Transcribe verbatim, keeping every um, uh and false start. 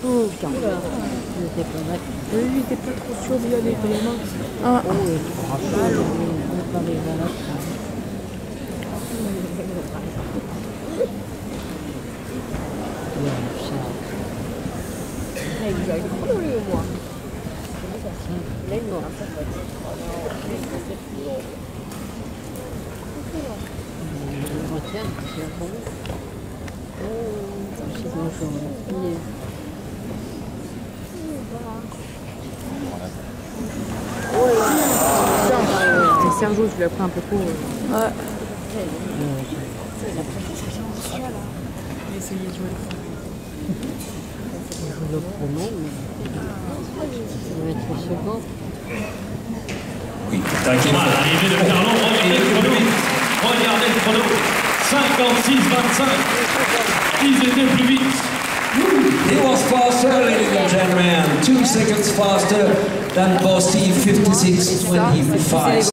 Oh, putain. Il était pas mal. Oui, il était pas trop sûr d'y aller, vraiment. Ah. Oh, il est trop mal. On est pas les balades. Il a eu trop lui, moi. Il a une mort. Je retiens, c'est bon. Oh, c'est bon, je vais oh là là. Sergio, tu l'as pris un peu trop. Ouais. Essayez de jouer le il joue le pronom, mais ça va être second. Oui, l'arrivée de Carlo, regardez le chrono. Regardez le chrono. cinquante-six vingt-cinq. Ils étaient plus vite. He was faster, ladies and gentlemen. Two seconds faster than Bosti, fifty-six twenty-five.